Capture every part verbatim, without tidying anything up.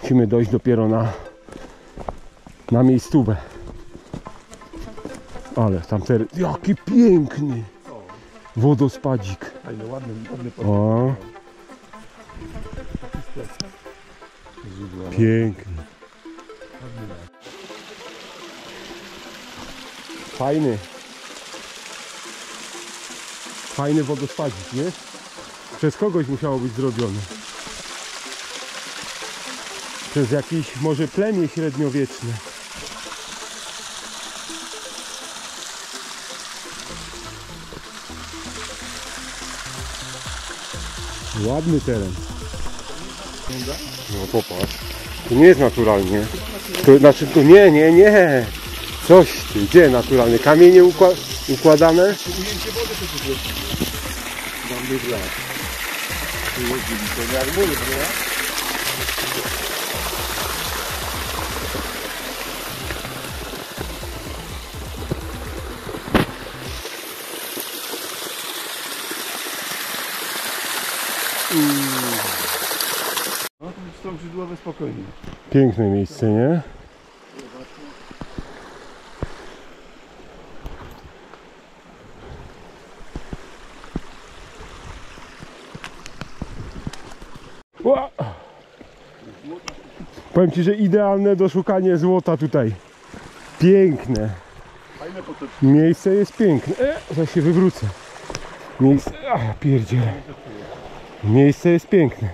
Musimy dojść dopiero na, na miejscówę. Ale tam teren, jaki piękny wodospadzik. Fajny, ładny, ładny. O, piękny. Fajny. Fajny wodospadzik, nie? Przez kogoś musiało być zrobione. Przez jakieś może plemię średniowieczne. Ładny teren. No popatrz. To nie jest naturalnie. To znaczy to nie, nie, nie. Coś ty, gdzie naturalnie? Kamienie ukła układane? No, to są źródłowe spokojnie. Piękne miejsce, nie? Ła! Powiem ci, że idealne do szukania złota tutaj. Piękne. Fajne potoczki. Miejsce jest piękne. E, zaś się wywrócę. Miejsce. A, pierdziele. Miejsce jest piękne.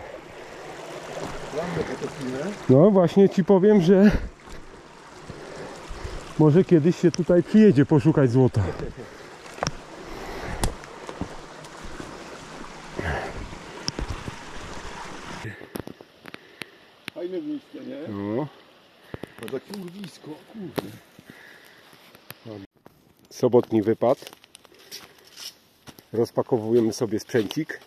No właśnie ci powiem, że może kiedyś się tutaj przyjedzie poszukać złota. Fajne miejsce, nie? No. To takie urwisko, kurde. Sobotni wypad. Rozpakowujemy sobie sprzęcik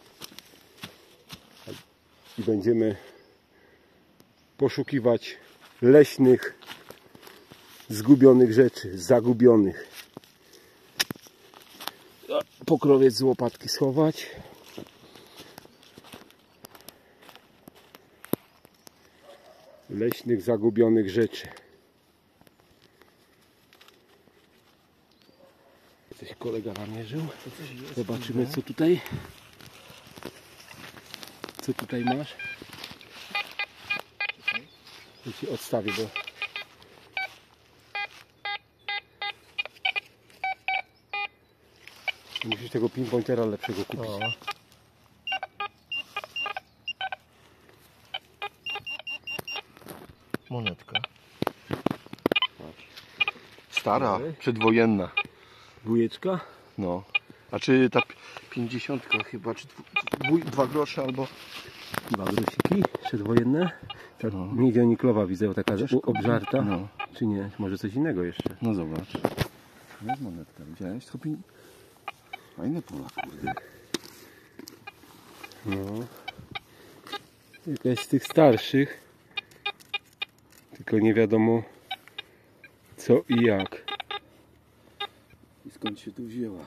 i będziemy poszukiwać leśnych, zgubionych rzeczy, zagubionych. Pokrowiec z łopatki schować. Leśnych, zagubionych rzeczy. Coś kolega namierzył. Zobaczymy, co tutaj. Co tutaj masz? Ja ci odstawię, bo musisz tego pinpointera lepszego kupić. O. Monetka. Stara, przedwojenna. Dwójeczka? No. A czy ta pięćdziesiątka chyba, czy dwu, dwa grosze albo... Dwa grosiki przedwojenne. Ta No. milioniklowa widzę, taka obżarta. No. Czy nie? Może coś innego jeszcze? No zobacz. To jest monetka, widziałeś? To pi... Fajne pola, kurde. No. Jakaś z tych starszych. Tylko nie wiadomo co i jak. I skąd się tu wzięła?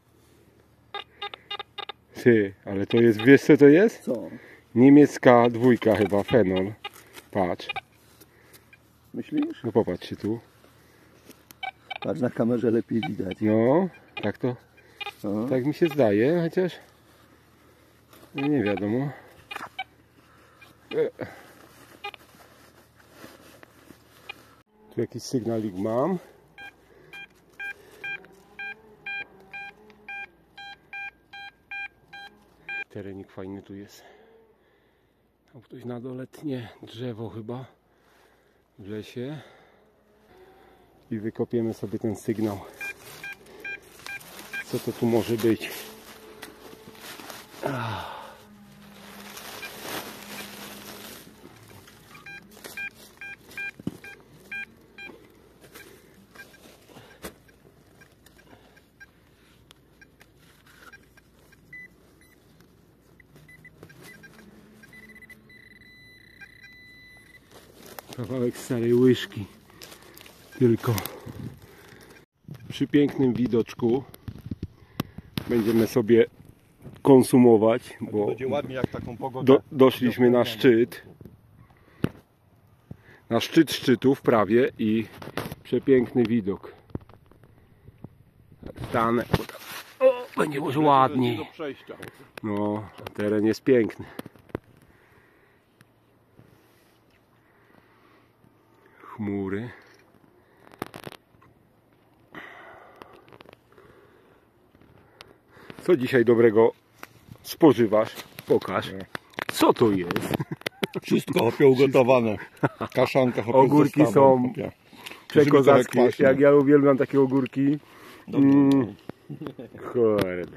Ty, ale to jest, wiesz co to jest? Co? Niemiecka dwójka chyba, fenol. Patrz. Myślisz? No popatrz się tu. Patrz, na kamerze lepiej widać. No, tak to, No. tak mi się zdaje, chociaż no nie wiadomo. E. Tu jakiś sygnalik mam. Terenik fajny tu jest. Tam ktoś na dole tnie drzewo chyba w lesie. I wykopiemy sobie ten sygnał. Co to tu może być? Ah. Kawałek starej łyżki. Tylko przy pięknym widoczku będziemy sobie konsumować, bo będzie ładnie jak taką pogodę. do, doszliśmy na szczyt na szczyt szczytów prawie i przepiękny widok. Stanę, bo tam, o, będzie może ładniej. Do przejścia. No, teren jest piękny. Chmury. Co dzisiaj dobrego spożywasz? Pokaż. Co to jest? Wszystko hopie ugotowane. Kaszanka hopie Ogórki są przekozackie. Jak ja uwielbiam takie ogórki. Mm. Kurde.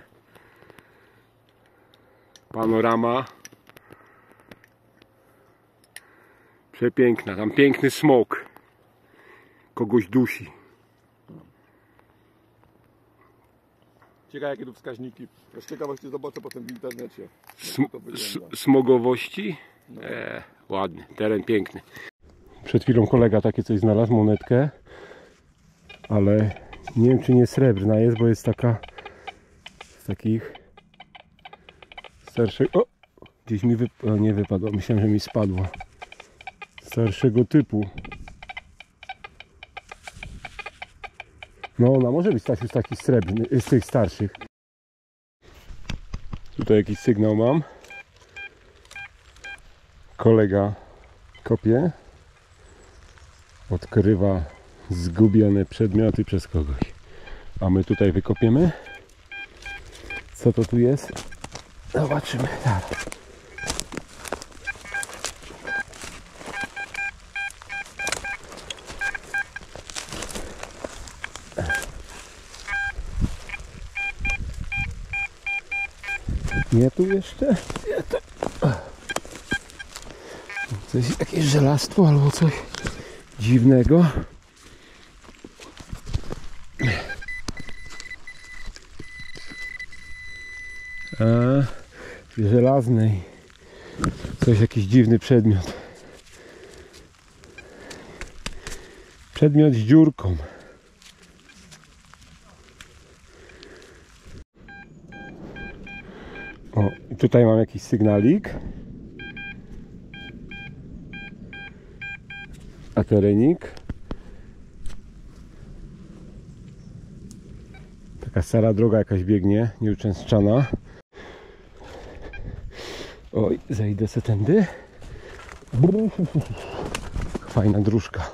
Panorama. Przepiękna. Tam piękny smok. Kogoś dusi. Ciekawe jakie tu wskaźniki. Z ciekawości zobaczę potem w internecie. Sm smogowości? No. E, ładny, teren piękny. Przed chwilą kolega takie coś znalazł, monetkę. Ale nie wiem czy nie srebrna jest, bo jest taka z takich starszych. O! Gdzieś mi wyp o, nie wypadło, myślałem, że mi spadła. Starszego typu. No ona może być Stasiu z takich srebrnych, z tych starszych. Tutaj jakiś sygnał mam. Kolega kopie. Odkrywa zgubione przedmioty przez kogoś. A my tutaj wykopiemy. Co to tu jest? Zobaczymy. Tak. Nie tu jeszcze? Nie tu. Coś, jakieś żelastwo albo coś dziwnego. A, żelaznej. Coś, jakiś dziwny przedmiot. Przedmiot z dziurką. O, i tutaj mam jakiś sygnalik. A terenik. Taka stara droga jakaś biegnie, nieuczęszczana. Oj, zejdę se tędy. Fajna dróżka.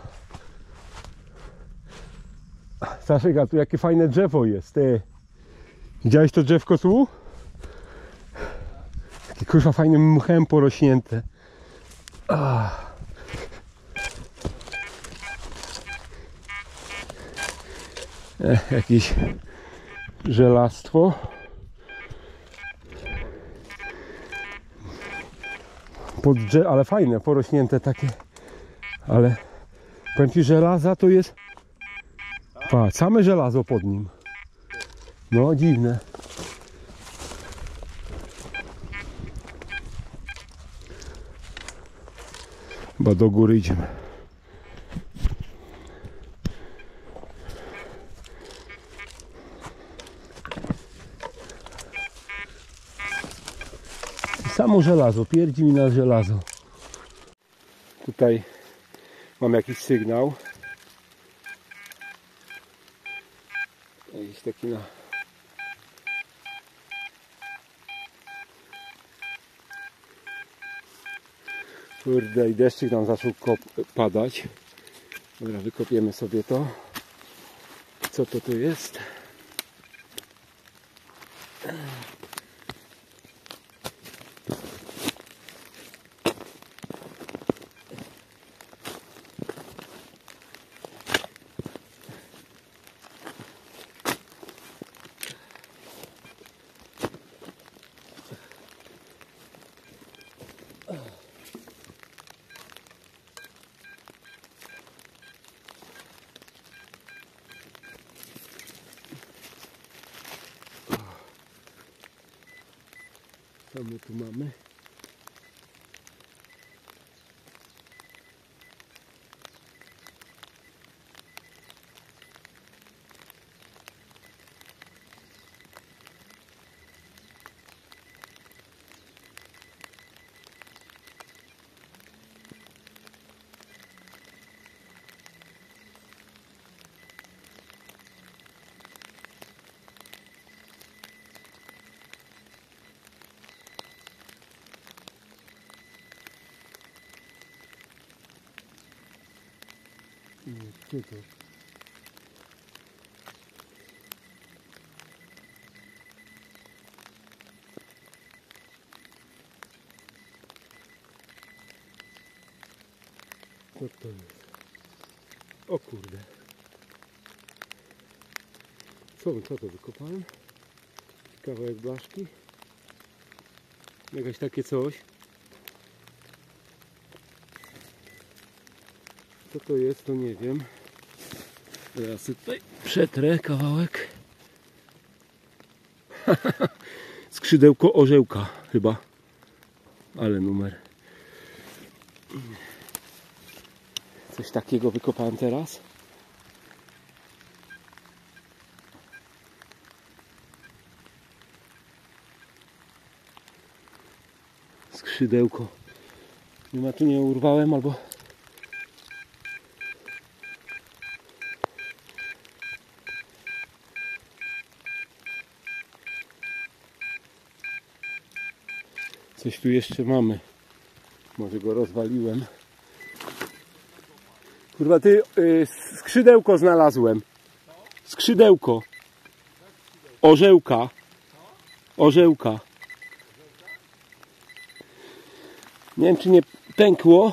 Staszek, a tu jakie fajne drzewo jest, ty. Widziałeś to drzewko tu? Takie kurwa fajnym mchem porośnięte. Ah. Ech, jakieś żelastwo. Pod drzew, ale fajne, porośnięte takie. Ale powiem ci, żelaza to jest. Pa, same żelazo pod nim. No dziwne. Chyba do góry idziemy. Samo żelazo, pierdzi mi na żelazo. Tutaj mam jakiś sygnał. Jakiś taki na... Kurde, i deszczyk nam zaczął padać. Dobra, wykopiemy sobie to. Co to tu jest? Co my tu mamy? Gdzie to? Co to jest? O kurde. Co, co to wykopałem? Kawałek blaszki? Jakieś takie coś. Co to jest, to nie wiem. Teraz tutaj przetrę kawałek. Skrzydełko orzełka chyba. Ale numer. Coś takiego wykopałem teraz. Skrzydełko. Nie ma, tu nie urwałem albo... Coś tu jeszcze mamy. Może go rozwaliłem. Kurwa, ty yy, skrzydełko znalazłem. Skrzydełko. Orzełka. Orzełka. Nie wiem, czy nie pękło.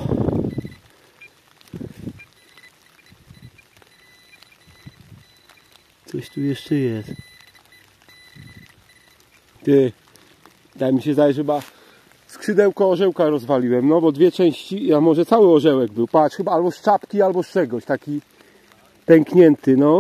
Coś tu jeszcze jest. Ty. Daj mi się zdaje, że chyba skrzydełko orzełka rozwaliłem. No bo dwie części, a może cały orzełek był. Patrz, chyba albo z czapki, albo z czegoś. Taki pęknięty, no.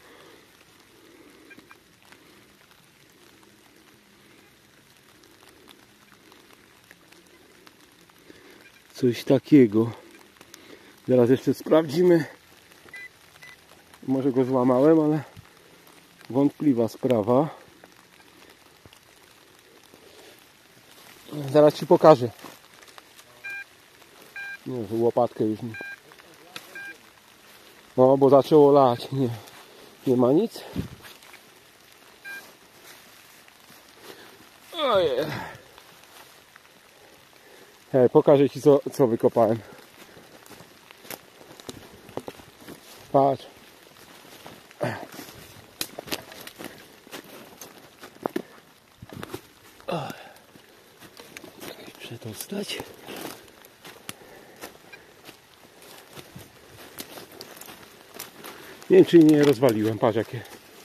Coś takiego. Zaraz jeszcze sprawdzimy. Może go złamałem, ale wątpliwa sprawa. Zaraz ci pokażę. Nie, łopatkę już nie. No, bo zaczęło lać. Nie, nie ma nic. Ojej. Hej, pokażę ci co, co wykopałem. Patrz. Przedostać. Nie wiem, czy nie rozwaliłem. Patrz jakie.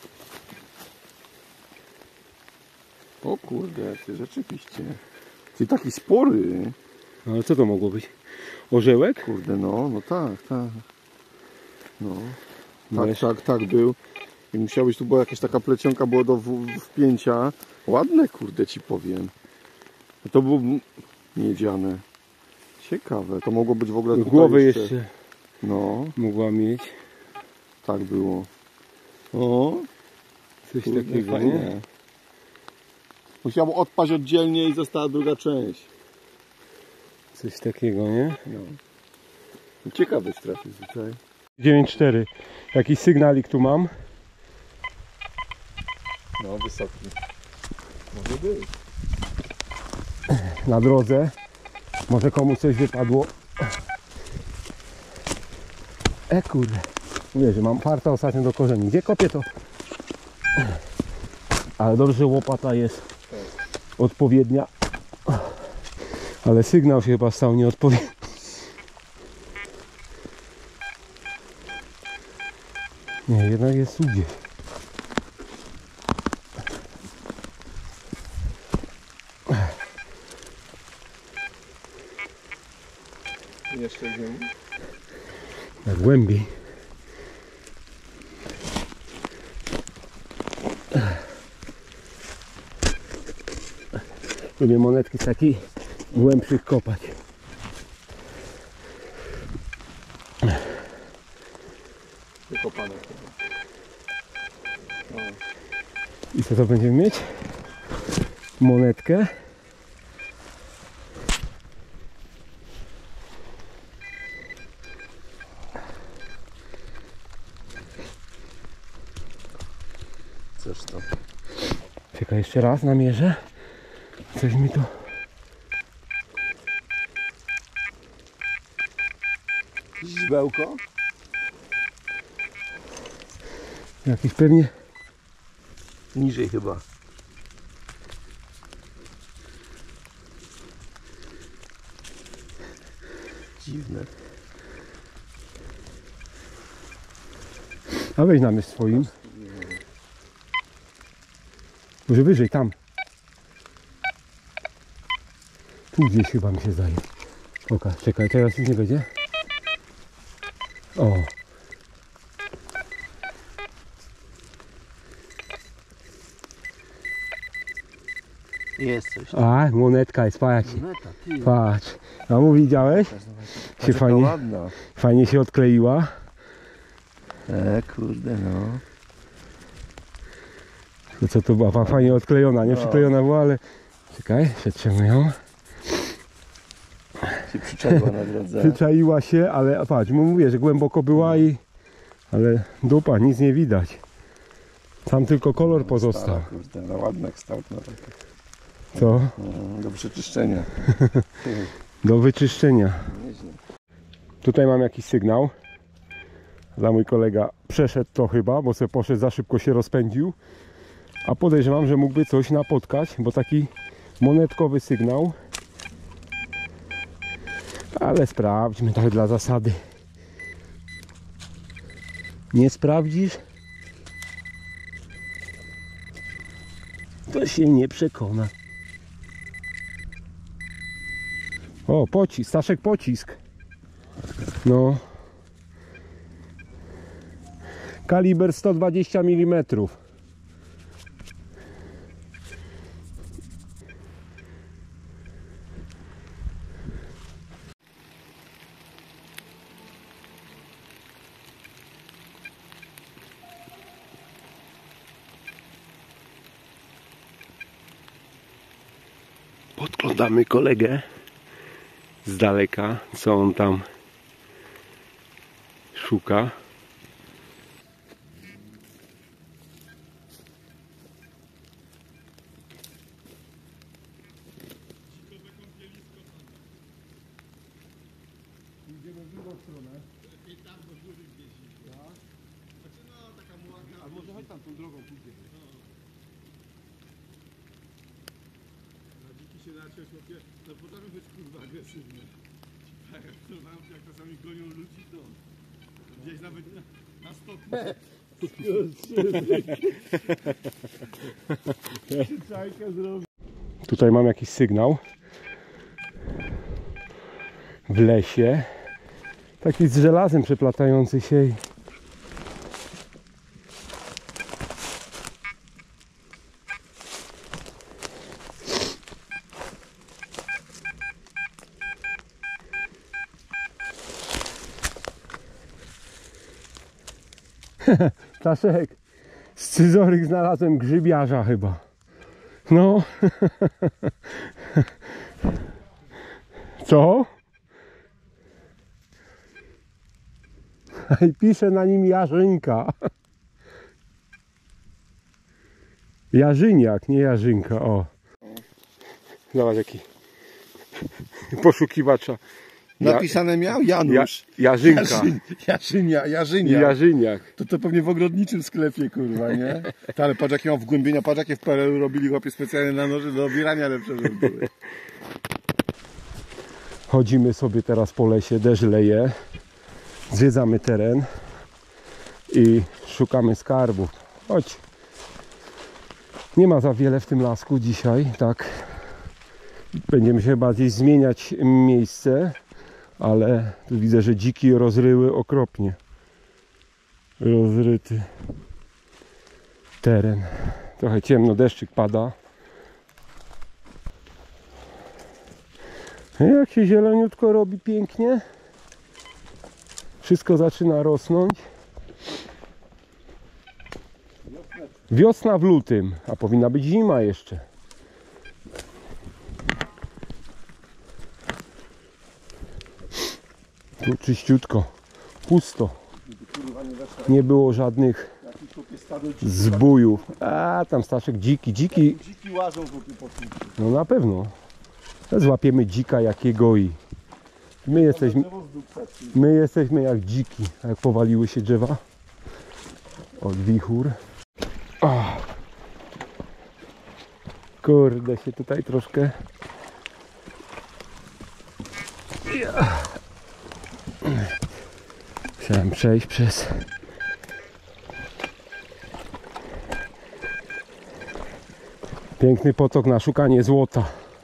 O kurde, jakie rzeczywiście. Ty taki spory. No, ale co to mogło być? Orzełek? Kurde, no, no tak, tak. No. No Tak, tak, tak był. I musiałbyś, tu była jakaś taka plecionka, było do w, wpięcia. Ładne, kurde, ci powiem. To było miedziane. Ciekawe, to mogło być w ogóle tutaj Głowy jeszcze. jeszcze No, mogła mieć. tak było. O, Coś kurde, takiego, fajnie. nie? Musiało odpaść oddzielnie i została druga część. Coś takiego, nie? No. Ciekawy trafił tutaj. dziewięć cztery. Jakiś sygnalik tu mam. No, wysoki. Może być. Na drodze. Może komuś coś wypadło. E kurde. Mówię, że mam farta ostatnio do korzeni. Gdzie kopię to? Ale dobrze, że łopata jest odpowiednia. Ale sygnał się chyba stał nieodpowiedni. Nie, jednak jest tu gdzieś. Jeszcze ziemi? Jak głębiej. Lubię monetki z takich głębszych kopać. Wykopane. No. I co to będziemy mieć? Monetkę. Coś to. Czekaj, jeszcze raz namierzę. Coś mi tu... Źbełko? Jakieś pewnie... Niżej chyba. Dziwne. A weź namysł swoim. Może wyżej, tam. Tu gdzieś chyba mi się zdaje. Oka, czekaj, teraz już nie będzie. O. Jest coś. A, monetka jest, patrz. Moneta, ty. Patrz. A mu widziałeś? Się fajnie, ładna. fajnie się odkleiła. E, kurde no. To co to była? Fajnie odklejona, nie No. przyklejona była, ale... Czekaj, przetrzemy ją. Się przyczaiła na drodze. Przyczaiła się, ale patrz, mu mówię, że głęboko była i... Ale dupa, nic nie widać. Tam tylko kolor pozostał. Stara, kurde, no ładna kształtna taka. Co? Mm, do przeczyszczenia. Do wyczyszczenia. Nieźle. Tutaj mam jakiś sygnał. Za mój kolega przeszedł to chyba, bo sobie poszedł, za szybko się rozpędził. A podejrzewam, że mógłby coś napotkać, bo taki monetkowy sygnał. Ale sprawdźmy tak dla zasady. Nie sprawdzisz? To się nie przekona. O, pocisk, Staszek pocisk. No. Kaliber sto dwadzieścia milimetrów. Podglądamy kolegę z daleka, co on tam szuka. Idziemy w drugą stronę. I tam do góry gdzieś. Tak? Znaczy no taka mułaka. A może chodź tam tą drogą pójdziemy. Się zacząć, no potrafią być kurwa agresywne. Tak jak to nam, jak czasami gonią ludzi, to gdzieś nawet na, na stopniu. Tutaj mam jakiś sygnał w lesie, taki z żelazem przeplatający się. Staszek, scyzoryk znalazłem grzybiarza chyba. No. Co? I pisze na nim Jarzynka. Jarzyniak, nie Jarzynka, o. Zobacz jaki poszukiwacza. Napisane miał Janusz. Ja, Jarzynka. Jarzyn, Jarzynia, Jarzynia. Jarzyniak. To to pewnie w ogrodniczym sklepie, kurwa, nie? Ta, ale patrz jakie mam wgłębienia, patrz jakie w P R L-u robili chłopie specjalnie na noże do obierania lepsze żeby były. Chodzimy sobie teraz po lesie, deszcz leje. Zwiedzamy teren i szukamy skarbów. Chodź. Nie ma za wiele w tym lasku dzisiaj, tak. Będziemy się bardziej zmieniać miejsce, ale tu widzę, że dziki rozryły okropnie. Rozryty teren. Trochę ciemno, deszczyk pada. Jak się zieloniutko robi pięknie. Wszystko zaczyna rosnąć. Wiosna w lutym, a powinna być zima jeszcze. Tu czyściutko, pusto. Nie było żadnych zbójów. A tam Staszek dziki, dziki. Dziki łażą po tym. No na pewno. Złapiemy dzika jakiego i my jesteśmy, my jesteśmy jak dziki, jak powaliły się drzewa. od wichur. O. Kurde, się tutaj troszkę... Ja. Chciałem przejść przez... Piękny potok na szukanie złota.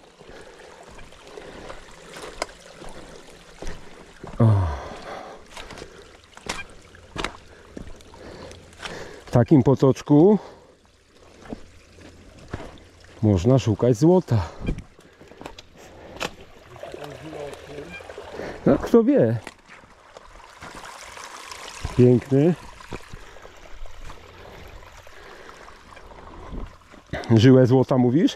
O. W takim potoczku można szukać złota. No kto wie. Piękny. Żyłę złota mówisz?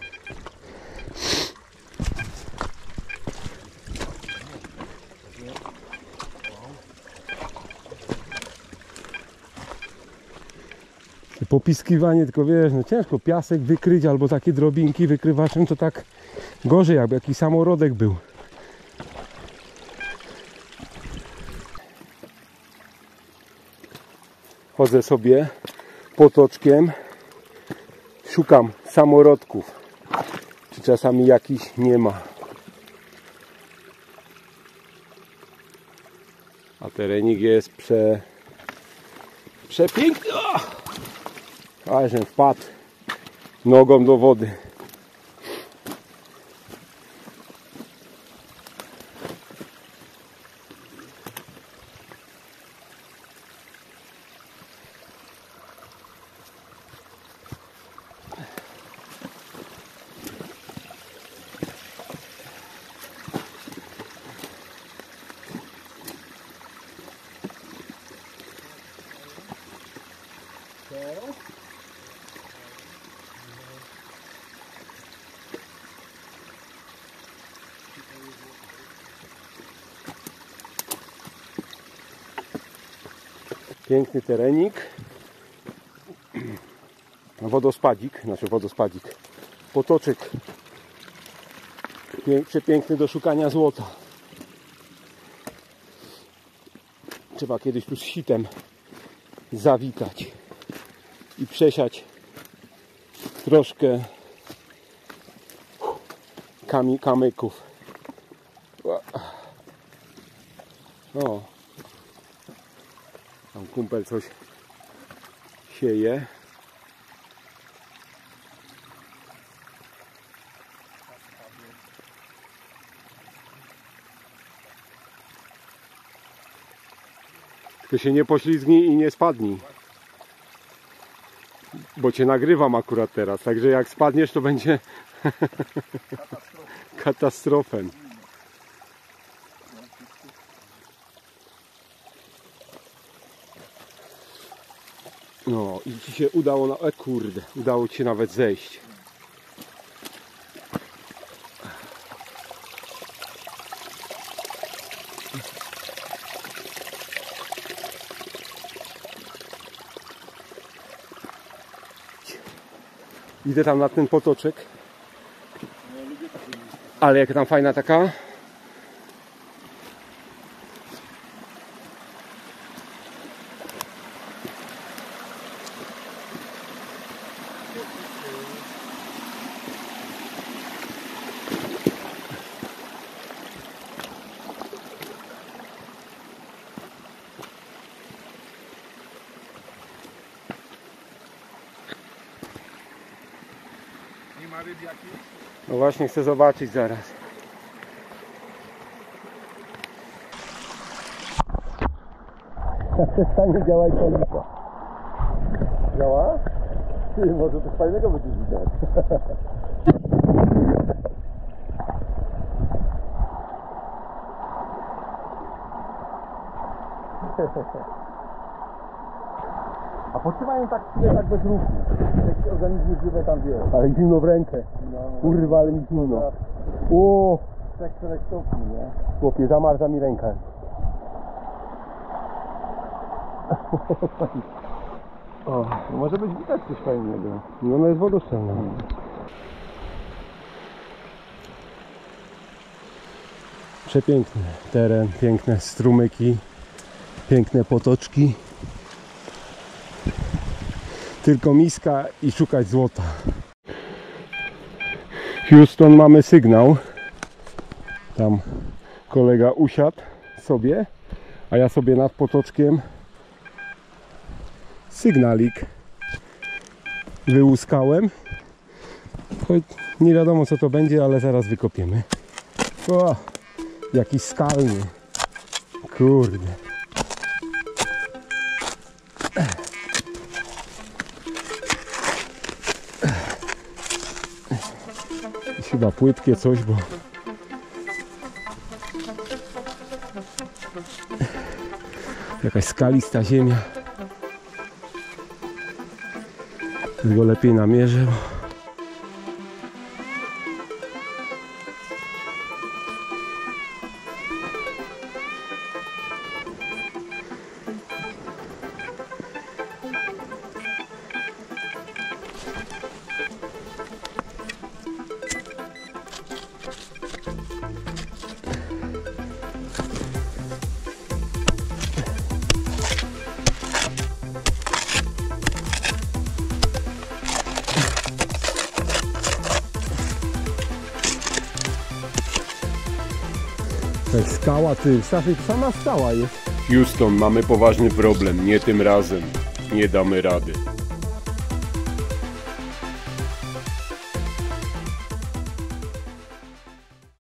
Popiskiwanie, tylko wiesz, no ciężko piasek wykryć albo takie drobinki wykrywaczem, to tak gorzej, jakby jakiś samorodek był. Chodzę sobie potoczkiem, szukam samorodków, czy czasami jakiś nie ma. A terenik jest prze... przepiękny. Ale żem wpadł nogą do wody. Piękny terenik. Wodospadzik, znaczy wodospadzik. Potoczek. Przepiękny do szukania złota. Trzeba kiedyś tu z sitem zawitać i przesiać troszkę kami, kamyków. O, tam kumpel coś sieje. Tylko się nie poślizgnij i nie spadnij. Bo cię nagrywam akurat teraz, także jak spadniesz, to będzie katastrofę. No i ci się udało, na... e kurde, udało ci się nawet zejść. Idę tam na ten potoczek. Ale jaka tam fajna taka. Nie ma ryb jakiejś? No właśnie chcę zobaczyć zaraz. Przestanie działać policja. Działa? Ty, może coś fajnego będzie widać. A potrzymają tak chwilę, tak bez ruchu. Jak organizmy żywe tam wie. Ale zimno w rękę. No, kurwa, ale mi zimno. O, trzech czterech stopni, nie? Chłopie, zamarza mi ręka. O, może być widać coś fajnego. No ona jest wodoszczelna. Przepiękny teren, piękne strumyki, piękne potoczki. Tylko miska i szukać złota. Houston, mamy sygnał. Tam kolega usiadł sobie, a ja sobie nad potoczkiem sygnalik wyłuskałem. Choć nie wiadomo co to będzie, ale zaraz wykopiemy. O, jaki skalny. Kurde. Chyba płytkie coś, bo jakaś skalista ziemia. Tylko lepiej namierzę. Bo... Tak, skała, ty, Staszek, sama skała jest. Houston, mamy poważny problem, nie tym razem. Nie damy rady.